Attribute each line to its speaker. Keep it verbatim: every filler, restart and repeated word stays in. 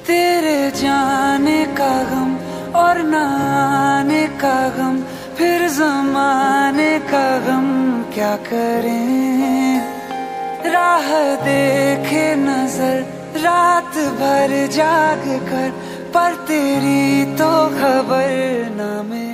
Speaker 1: तेरे जाने का गम और न आने का गम, फिर ज़माने का गम क्या करें। राह देखे नजर रात भर जाग कर, पर तेरी तो खबर न मिले।